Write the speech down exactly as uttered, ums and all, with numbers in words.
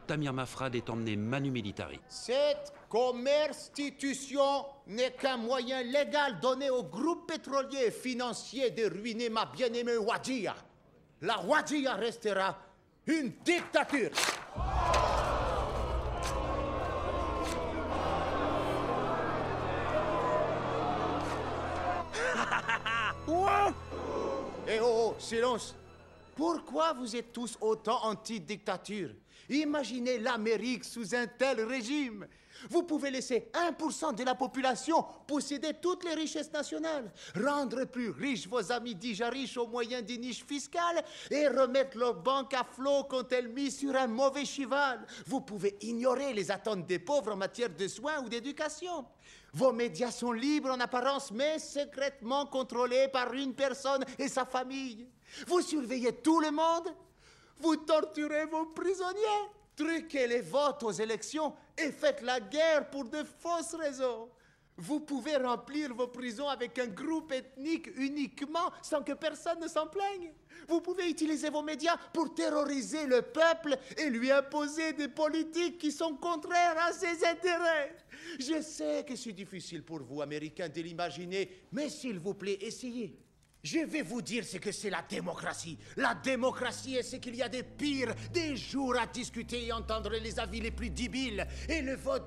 Tamir Mafrad est emmené manu militari. Cette commerstitution n'est qu'un moyen légal donné au groupe pétrolier et financier de ruiner ma bien-aimée Wadjia. La Wadjia restera une dictature. Eh oh, oh, silence! Pourquoi vous êtes tous autant anti-dictature? Imaginez l'Amérique sous un tel régime. Vous pouvez laisser un pour cent de la population posséder toutes les richesses nationales, rendre plus riches vos amis déjà riches au moyen des niches fiscales et remettre leur banque à flot quand elle mise sur un mauvais cheval. Vous pouvez ignorer les attentes des pauvres en matière de soins ou d'éducation. Vos médias sont libres en apparence, mais secrètement contrôlés par une personne et sa famille. Vous surveillez tout le monde. Vous torturez vos prisonniers. Truquez les votes aux élections et faites la guerre pour de fausses raisons. Vous pouvez remplir vos prisons avec un groupe ethnique uniquement sans que personne ne s'en plaigne. Vous pouvez utiliser vos médias pour terroriser le peuple et lui imposer des politiques qui sont contraires à ses intérêts. Je sais que c'est difficile pour vous, Américains, de l'imaginer, mais s'il vous plaît, essayez. Je vais vous dire ce que c'est la démocratie. La démocratie est ce qu'il y a de pire, des jours à discuter et entendre les avis les plus débiles. Et le vote